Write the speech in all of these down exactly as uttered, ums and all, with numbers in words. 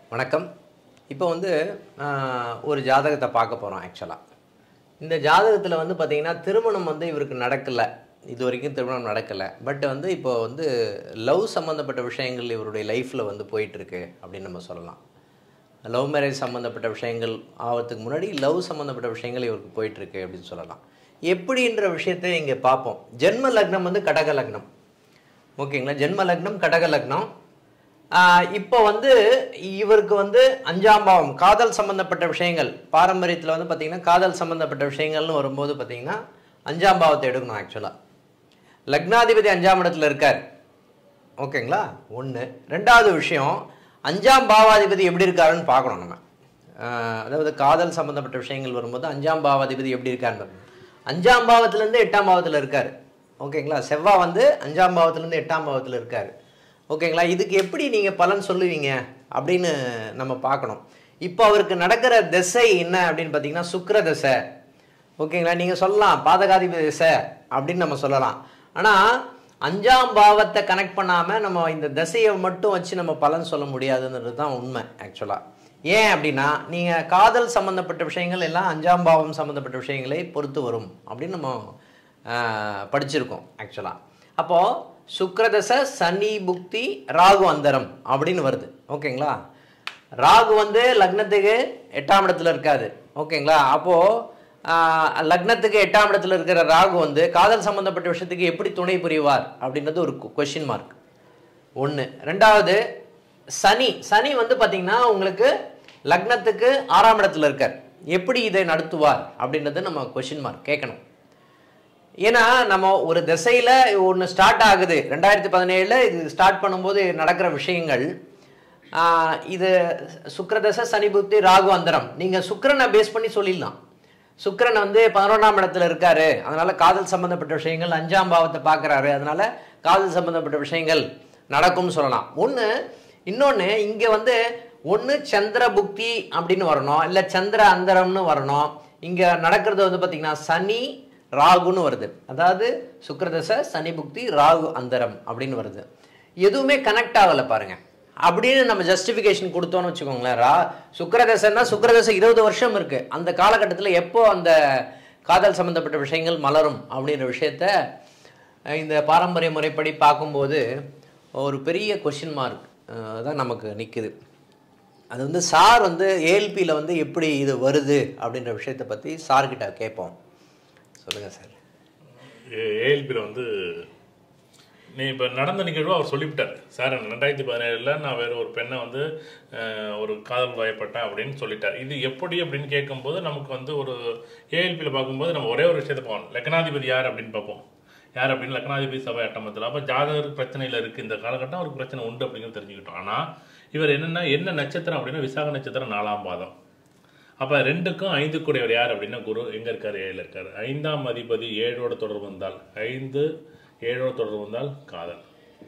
வணக்கம். இப்போ வந்து ஒரு ஜாதகத்தை பார்க்க போகிறோம். ஆக்சுவலாக இந்த ஜாதகத்தில் வந்து பார்த்திங்கன்னா திருமணம் வந்து இவருக்கு நடக்கலை, இது வரைக்கும் திருமணம் நடக்கலை. பட் வந்து இப்போ வந்து லவ் சம்மந்தப்பட்ட விஷயங்கள் இவருடைய லைஃப்பில் வந்து போயிட்டுருக்கு அப்படின்னு நம்ம சொல்லலாம். லவ் மேரேஜ் சம்மந்தப்பட்ட விஷயங்கள் ஆகிறதுக்கு முன்னாடி லவ் சம்மந்தப்பட்ட விஷயங்கள் இவருக்கு போயிட்டுருக்கு அப்படின்னு சொல்லலாம். எப்படின்ற விஷயத்தை இங்கே பார்ப்போம். ஜென்ம லக்னம் வந்து கடக லக்னம். ஓகேங்களா, ஜென்ம லக்னம் கடக லக்னம். இப்போ வந்து இவருக்கு வந்து அஞ்சாம் பாவம் காதல் சம்மந்தப்பட்ட விஷயங்கள், பாரம்பரியத்தில் வந்து பார்த்திங்கன்னா காதல் சம்மந்தப்பட்ட விஷயங்கள்னு வரும்போது பார்த்திங்கன்னா அஞ்சாம் பாவத்தை எடுக்கணும். ஆக்சுவலாக லக்னாதிபதி அஞ்சாம் இடத்துல இருக்கார். ஓகேங்களா, ஒன்று. ரெண்டாவது விஷயம், அஞ்சாம் பாவாதிபதி எப்படி இருக்காருன்னு பார்க்கணும் நம்ம. அதாவது காதல் சம்மந்தப்பட்ட விஷயங்கள் வரும்போது அஞ்சாம் பாவாதிபதி எப்படி இருக்காருன்னு, அஞ்சாம் பாவத்துலேருந்து எட்டாம் பாவத்தில் இருக்கார். ஓகேங்களா, செவ்வாய் வந்து அஞ்சாம் பாவத்துலேருந்து எட்டாம் பாவத்தில் இருக்கார். ஓகேங்களா, இதுக்கு எப்படி நீங்கள் பலன் சொல்லுவீங்க அப்படின்னு நம்ம பார்க்கணும். இப்போ அவருக்கு நடக்கிற திசை என்ன அப்படின்னு பார்த்தீங்கன்னா சுக்கிர திசை. ஓகேங்களா, நீங்கள் சொல்லலாம் பாதகாதிபதி திசை அப்படின்னு நம்ம சொல்லலாம். ஆனால் அஞ்சாம் பாவத்தை கனெக்ட் பண்ணாமல் நம்ம இந்த திசையை மட்டும் வச்சு நம்ம பலன் சொல்ல முடியாதுன்றது தான் உண்மை. ஆக்சுவலாக ஏன் அப்படின்னா, நீங்கள் காதல் சம்மந்தப்பட்ட விஷயங்கள் எல்லாம் அஞ்சாம் பாவம் சம்மந்தப்பட்ட விஷயங்களை பொறுத்து வரும் அப்படின்னு நம்ம படிச்சிருக்கோம். ஆக்சுவலாக அப்போது சுக்கிரதசை, சனி புக்தி, ராகு அந்தரம் அப்படின்னு வருது. ஓகேங்களா, ராகு வந்து லக்னத்துக்கு எட்டாம் இடத்துல இருக்காது. ஓகேங்களா, அப்போது லக்னத்துக்கு எட்டாம் இடத்துல இருக்கிற ராகு வந்து காதல் சம்மந்தப்பட்ட விஷயத்துக்கு எப்படி துணை புரிவார் அப்படின்றது ஒரு கொஷின் மார்க் ஒன்று. ரெண்டாவது, சனி சனி வந்து பார்த்திங்கன்னா உங்களுக்கு லக்னத்துக்கு ஆறாம் இடத்துல இருக்கார், எப்படி இதை நடத்துவார் அப்படின்றது நம்ம கொஷின் மார்க் கேட்கணும். ஏன்னா நம்ம ஒரு திசையில் ஒன்று ஸ்டார்ட் ஆகுது, ரெண்டாயிரத்தி பதினேழில் இது ஸ்டார்ட் பண்ணும்போது நடக்கிற விஷயங்கள் இது சுக்கிரதசை, சனி புக்தி, ராகு அந்தரம். நீங்கள் சுக்கிரனை பேஸ் பண்ணி சொல்லிடலாம். சுக்கிரன் வந்து பதினொன்றாம் இடத்துல இருக்காரு, அதனால காதல் சம்பந்தப்பட்ட விஷயங்கள் அஞ்சாம் பாவத்தை பார்க்குறாரு, அதனால காதல் சம்பந்தப்பட்ட விஷயங்கள் நடக்கும்னு சொல்லலாம். ஒன்று. இன்னொன்று, இங்கே வந்து ஒன்று சந்திர புக்தி அப்படின்னு வரணும், இல்லை சந்திர அந்தரம்னு வரணும். இங்கே நடக்கிறது வந்து பார்த்திங்கன்னா சனி ராகுன்னு வருது. அதாவது சுக்கிரதசை, சனி புக்தி, ராகு அந்தரம் அப்படின்னு வருது. எதுவுமே கனெக்ட் ஆகலை பாருங்க. அப்படின்னு நம்ம ஜஸ்டிஃபிகேஷன் கொடுத்தோன்னு வச்சுக்கோங்களேன். ரா சுக்கிரதசைன்னா சுக்கிரதசை இருபது வருஷம் இருக்கு, அந்த காலகட்டத்தில் எப்போ அந்த காதல் சம்மந்தப்பட்ட விஷயங்கள் மலரும் அப்படின்ற விஷயத்த இந்த பாரம்பரிய முறைப்படி பார்க்கும்போது ஒரு பெரிய கொஷின் மார்க் தான் நமக்கு நிற்குது. அது வந்து சார் வந்து ஏஎல்பியில் வந்து எப்படி இது வருது அப்படின்ற விஷயத்தை பற்றி சார்கிட்ட கேட்போம். சொல்லுங்கள் சார். ஏஎல்பியில் வந்து நீ இப்போ நடந்த நிகழ்வு அவர் சொல்லிவிட்டார். சார் ரெண்டாயிரத்தி பதினேழில் நான் வேறு ஒரு பெண்ணை வந்து ஒரு காதல் வயப்பட்டேன் அப்படின்னு சொல்லிட்டார். இது எப்படி அப்படின்னு கேட்கும்போது நமக்கு வந்து ஒரு ஏஎல்பியில் பார்க்கும்போது நம்ம ஒரே ஒரு விஷயத்தை பார்க்கணும். லக்னாதிபதி யார் அப்படின்னு பார்ப்போம். யார் அப்படின்னு லக்னாதிபதி சபை அட்டமத்தில். அப்போ ஜாதகருக்கு பிரச்சனையில் இருக்குது, இந்த காலகட்டம் அவருக்கு பிரச்சனை உண்டு அப்படிங்கிறது தெரிஞ்சுக்கிட்டோம். ஆனால் இவர் என்னென்னா என்ன நட்சத்திரம் அப்படின்னா விசாக நட்சத்திரம் நாலாம் பாதம். அப்போ ரெண்டுக்கும் ஐந்து கூடையவர் யார் அப்படின்னா குரு எங்கே இருக்கார்? ஏழில் இருக்கார். ஐந்தாம் அதிபதி ஏழோட தொடர்பு வந்தால், ஐந்து ஏழோட தொடர்பு வந்தால் காதல்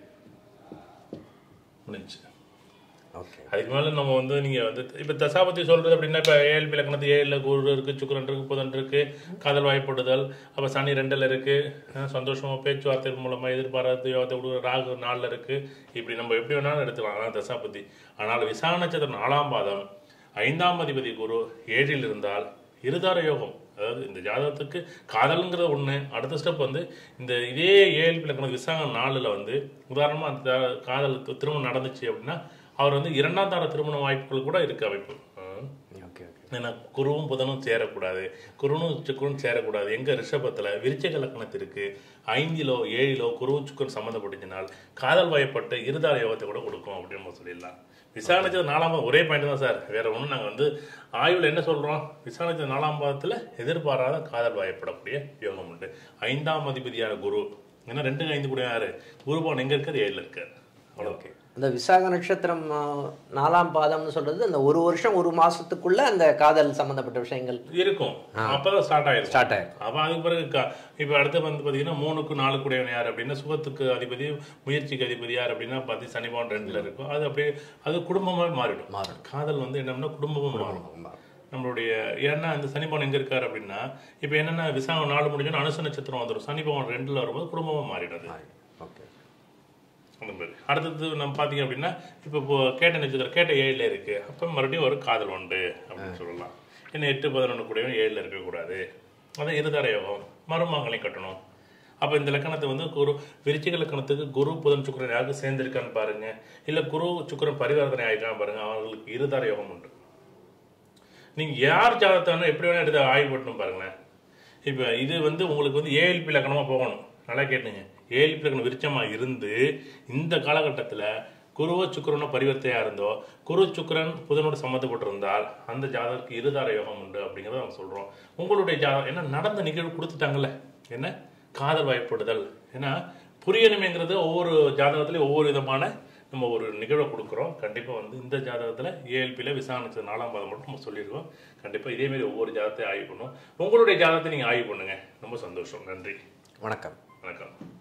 முடிஞ்சு. ஓகே, அதுக்கு மேலே நம்ம வந்து நீங்கள் வந்து இப்போ தசாபதி சொல்கிறது அப்படின்னா இப்போ ஏழு லக்னத்து ஏழில் குரு இருக்குது, சுக்கிரன் இருக்குது, புதன் இருக்குது, காதல் வாய்ப்படுதல். அப்போ சனி ரெண்டில் இருக்குது, சந்தோஷமாக பேச்சுவார்த்தை மூலமாக எதிர்பாராத யோகத்தை விடுற. ராகு நாலில் இருக்குது. இப்படி நம்ம எப்படி வேணாலும் எடுத்துக்கலாம். ஆனால் தசாபதி. ஆனால் விசாக நட்சத்திரம் நாலாம் பாதம் ஐந்தாம் அதிபதி குரு ஏழில் இருந்தால் இருதார யோகம். அதாவது இந்த ஜாதகத்துக்கு காதலுங்கிறது ஒன்று. அடுத்த ஸ்டெப் வந்து இந்த இதே ஏழு லக்னம் விசாகம் நாலில் வந்து உதாரணமாக அந்த காதல் திருமணம் நடந்துச்சு அப்படின்னா அவர் வந்து இரண்டாம் தார திருமண வாய்ப்புகள் கூட இருக்கு அமைப்பு. ஏன்னா குருவும் புதனும் சேரக்கூடாது, குருனும் சுக்கரனும் சேரக்கூடாது. எங்க ரிஷபத்தில் விருச்சிக லக்னத்திற்கு ஐந்திலோ ஏழிலோ குருவும் சுக்கரன் சம்மந்தப்பட்டுச்சினால் காதல் வயப்பட்டு இருதார யோகத்தை கூட கொடுக்கும் அப்படின்னு நம்ம சொல்லிடலாம். விசாரணை நாலாம் பாதம் ஒரே பாயிண்ட் தான் சார், வேற ஒன்றும் நாங்கள் வந்து ஆய்வில் என்ன சொல்கிறோம், விசாரணை நாலாம் பாதத்தில் எதிர்பாராத காதல் வாய்ப்படக்கூடிய யோகம் உண்டு. ஐந்தாம் அதிபதியான குரு, ஏன்னா ரெண்டு ஐந்து கூட யாரு குருபான் எங்கே இருக்காரு? ஏழில் இருக்காரு. ஓகே, அந்த விசாக நட்சத்திரம் நாலாம் பாதம்னு சொல்றது அந்த ஒரு வருஷம் ஒரு மாசத்துக்குள்ள அந்த காதல் சம்பந்தப்பட்ட விஷயங்கள் இருக்கும். அப்பதான் ஸ்டார்ட் ஆயிடும் ஸ்டார்ட் ஆயிடும் அப்ப அதுக்கு பிறகு இப்ப அடுத்து வந்து பாத்தீங்கன்னா மூணுக்கு நாலு கூடையவன் யார் அப்படின்னா சுகத்துக்கு அதிபதி, முயற்சிக்கு அதிபதி யார் அப்படின்னா பாத்தி சனி பவன் ரெண்டுல இருக்கும். அது அப்படியே அது குடும்பமாக மாறிடும். மாறும். காதல் வந்து என்னன்னா குடும்பமும் மாறும் நம்மளுடைய. ஏன்னா இந்த சனி பவன் எங்க இருக்காரு அப்படின்னா இப்ப என்னன்னா விசாகம் நாலு முடிஞ்சோன்னா அனுச நட்சத்திரம் வந்துடும். சனி பவன் ரெண்டுல வரும்போது குடும்பமா மாறிடுது. அந்த மாதிரி. அடுத்தது நம்ம பார்த்தீங்க அப்படின்னா இப்போ இப்போ கேட்ட நட்சத்திரம் கேட்ட ஏழில் இருக்குது, அப்போ மறுபடியும் ஒரு காதல் உண்டு அப்படின்னு சொல்லலாம். ஏன்னா எட்டு பதினொன்று கூடயும் ஏழில் இருக்கக்கூடாது. அதான் இருதார யோகம், மருமகளை கட்டணும். அப்போ இந்த லக்கணத்தை வந்து குரு விருச்சிக லக்கணத்துக்கு குரு புதன் சுக்கிரன் யாருக்கு சேர்ந்திருக்கான்னு பாருங்க, இல்லை குரு சுக்கிரன் பரிவர்த்தனை ஆகிருக்கான்னு பாருங்க, அவங்களுக்கு இருதார யோகம் உண்டு. நீங்கள் யார் ஜாதகத்தானோ எப்படி வேணால் எடுத்து ஆய்வு பண்ணணும் பாருங்களேன். இப்போ இது வந்து உங்களுக்கு வந்து ஏஎல்பி லக்கணமாக போகணும். நல்லா கேட்டுங்க, ஏஎல்பி லக்கணம் விருச்சமாக இருந்து இந்த காலகட்டத்தில் குருவோ சுக்கிரனோ பரிவர்த்தையாக இருந்தோ குரு சுக்கிரன் புதனோட சம்மந்தப்பட்டிருந்தால் அந்த ஜாதகத்துக்கு இருதார யோகம் உண்டு அப்படிங்கிறத நம்ம சொல்கிறோம். உங்களுடைய ஜாதகம் என்ன நடந்த நிகழ்வு கொடுத்துட்டாங்கல்ல, என்ன காதல் வாய்ப்படுதல், ஏன்னா புரியணுமேங்கிறது ஒவ்வொரு ஜாதகத்துலேயும் ஒவ்வொரு விதமான நம்ம ஒரு நிகழ்வை கொடுக்குறோம். கண்டிப்பாக வந்து இந்த ஜாதகத்தில் ஏஎல்பியில் விசாரணைச்சது நாலாம் பாதம் மட்டும் நம்ம சொல்லியிருக்கோம். கண்டிப்பாக இதேமாரி ஒவ்வொரு ஜாதகத்தையும் ஆய்வு பண்ணுவோம். உங்களுடைய ஜாதகத்தை நீங்கள் ஆய்வு பண்ணுங்கள். ரொம்ப சந்தோஷம். நன்றி. வணக்கம். வணக்கம்.